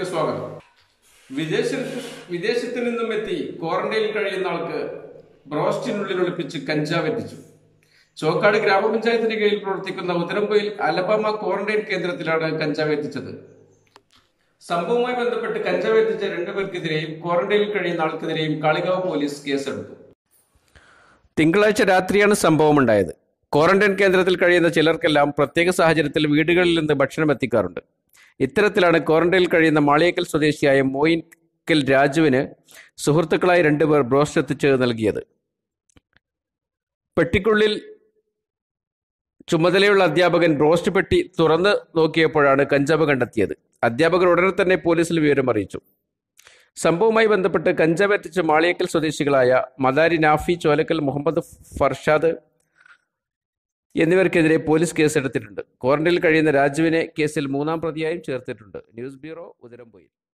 സ്വാഗതം. വിദേശത്ത് നിന്നും എത്തി ക്വാറന്റൈനിൽ കഴിയുന്ന ആൾക്ക് ബ്രോസ്റ്റിനുള്ളിൽ ഒളിപ്പിച്ച് കഞ്ചാവ് എത്തിച്ചു. ചോക്കാട് ഗ്രാമപഞ്ചായത്തിന് കീഴിൽ പ്രവർത്തിക്കുന്ന ഉത്തരംപൊയിൽ അലബാമ ക്വാറന്റൈൻ കേന്ദ്രത്തിലാണ് കഞ്ചാവ് എത്തിച്ചത്. സംഭവവുമായി ബന്ധപ്പെട്ട് കഞ്ചാവ് എത്തിച്ച രണ്ടുപേർക്കെതിരെയും ക്വാറന്റൈനിൽ കഴിയുന്ന ആൾക്കെതിരെയും കാളികാവ് പോലീസ് കേസെടുത്തു. തിങ്കളാഴ്ച രാത്രിയാണ് സംഭവമുണ്ടായത്. ക്വാറന്റൈൻ കേന്ദ്രത്തിൽ കഴിയുന്ന ചിലർക്കെല്ലാം പ്രത്യേക സാഹചര്യത്തിൽ വീടുകളിൽ നിന്ന് ഭക്ഷണം എത്തിക്കാറുണ്ട്. ഇത്തരത്തിലാണ് ക്വാറന്റൈനിൽ കഴിയുന്ന മാളിയേക്കൽ സ്വദേശിയായ മോയിൻകൽ രാജുവിന് സുഹൃത്തുക്കളായി രണ്ടുപേർ ബ്രോസ്റ്റ് എത്തിച്ച് നൽകിയത്. പെട്ടിക്കുള്ളിൽ ചുമതലയുള്ള അധ്യാപകൻ ബ്രോസ്റ്റ് പെട്ടി തുറന്ന് നോക്കിയപ്പോഴാണ് കഞ്ചാവ് കണ്ടെത്തിയത്. അധ്യാപകർ ഉടനെ തന്നെ പോലീസിൽ വിവരം അറിയിച്ചു. സംഭവവുമായി ബന്ധപ്പെട്ട് കഞ്ചാവ് എത്തിച്ച മാളിയേക്കൽ സ്വദേശികളായ മദാരി നാഫി, ചോലക്കൽ മുഹമ്മദ് ഫർഷാദ് എന്നിവർക്കെതിരെ പോലീസ് കേസെടുത്തിട്ടുണ്ട്. ക്വാറന്റൈനിൽ കഴിയുന്ന രാജുവിനെ കേസിൽ 3ാം പ്രതിയായും ചേർത്തിട്ടുണ്ട്. News bureau, Udarampoyil.